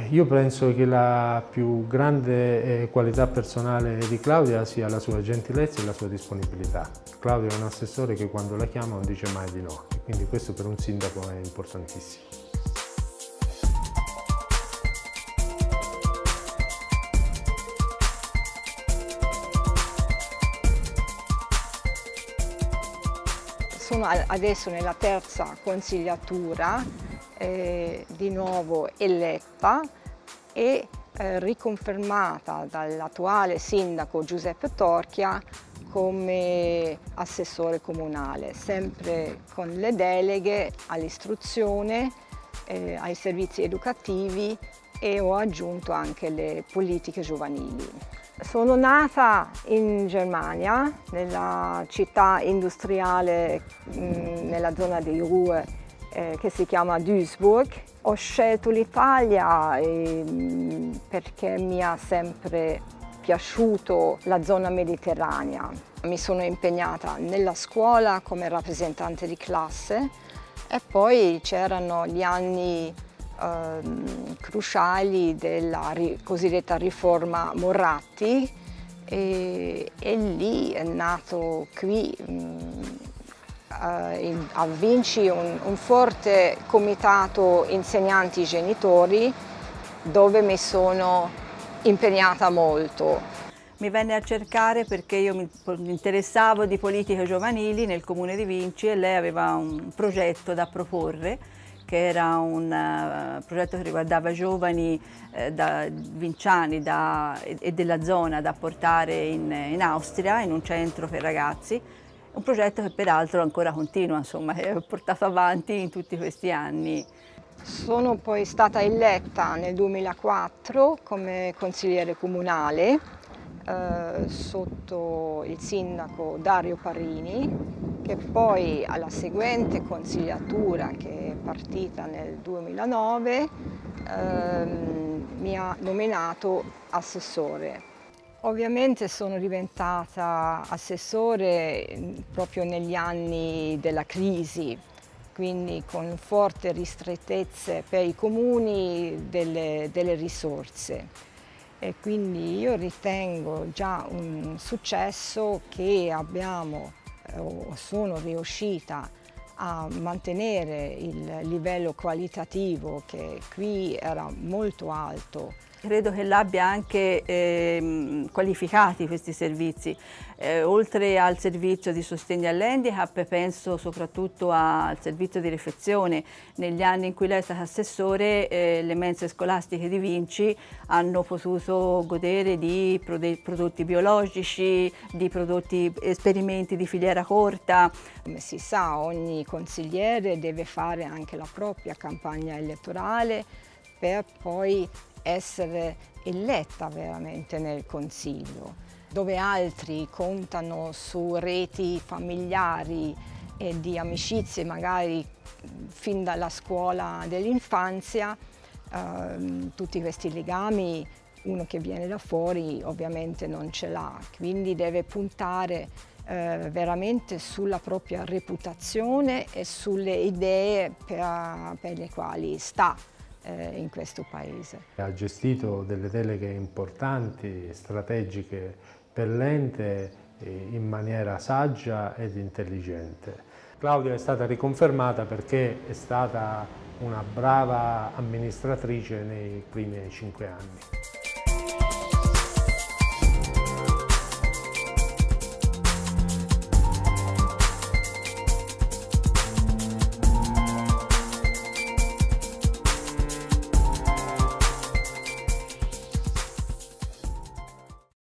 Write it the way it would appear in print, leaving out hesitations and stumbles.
Io penso che la più grande qualità personale di Claudia sia la sua gentilezza e la sua disponibilità. Claudia è un assessore che quando la chiama non dice mai di no, quindi questo per un sindaco è importantissimo. Sono adesso nella terza consigliatura, di nuovo eletta e riconfermata dall'attuale sindaco Giuseppe Torchia come assessore comunale, sempre con le deleghe all'istruzione, ai servizi educativi e ho aggiunto anche le politiche giovanili. Sono nata in Germania, nella città industriale nella zona di Ruhr che si chiama Duisburg. Ho scelto l'Italia perché mi ha sempre piaciuto la zona mediterranea. Mi sono impegnata nella scuola come rappresentante di classe e poi c'erano gli anni cruciali della cosiddetta riforma Moratti e lì è nato qui a Vinci un forte comitato insegnanti-genitori dove mi sono impegnata molto. Mi venne a cercare perché io mi interessavo di politiche giovanili nel comune di Vinci e lei aveva un progetto da proporre, che era un progetto che riguardava giovani vinciani e della zona da portare in Austria, in un centro per ragazzi. Un progetto che peraltro ancora continua, insomma, che ho portato avanti in tutti questi anni. Sono poi stata eletta nel 2004 come consigliere comunale sotto il sindaco Dario Parrini, che poi alla seguente consigliatura, che è partita nel 2009, mi ha nominato assessore. Ovviamente sono diventata assessore proprio negli anni della crisi, quindi con forti ristrettezze per i comuni delle risorse. E quindi io ritengo già un successo che sono riuscita a mantenere il livello qualitativo che qui era molto alto. Credo che l'abbia anche qualificati questi servizi. Oltre al servizio di sostegno all'handicap, penso soprattutto al servizio di refezione. Negli anni in cui lei è stata assessore, le mense scolastiche di Vinci hanno potuto godere di prodotti biologici, di esperimenti di filiera corta. Come si sa, ogni consigliere deve fare anche la propria campagna elettorale per poi essere eletta veramente nel Consiglio, dove altri contano su reti familiari e di amicizie magari fin dalla scuola dell'infanzia, tutti questi legami uno che viene da fuori ovviamente non ce l'ha, quindi deve puntare veramente sulla propria reputazione e sulle idee per le quali sta in questo paese. Ha gestito delle deleghe importanti, strategiche per l'ente in maniera saggia ed intelligente. Claudia è stata riconfermata perché è stata una brava amministratrice nei primi 5 anni.